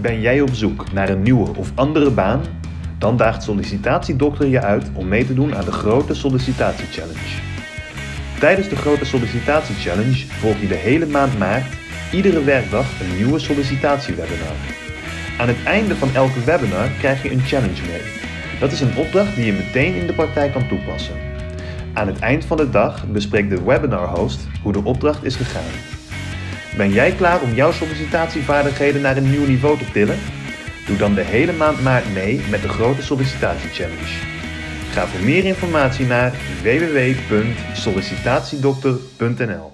Ben jij op zoek naar een nieuwe of andere baan? Dan daagt Sollicitatiedokter je uit om mee te doen aan de Grote Sollicitatie Challenge. Tijdens de Grote Sollicitatie Challenge volg je de hele maand maart iedere werkdag een nieuwe sollicitatiewebinar. Aan het einde van elke webinar krijg je een challenge mee. Dat is een opdracht die je meteen in de praktijk kan toepassen. Aan het eind van de dag bespreekt de webinar-host hoe de opdracht is gegaan. Ben jij klaar om jouw sollicitatievaardigheden naar een nieuw niveau te tillen? Doe dan de hele maand maart mee met de Grote Sollicitatie Challenge. Ga voor meer informatie naar www.sollicitatiedokter.nl.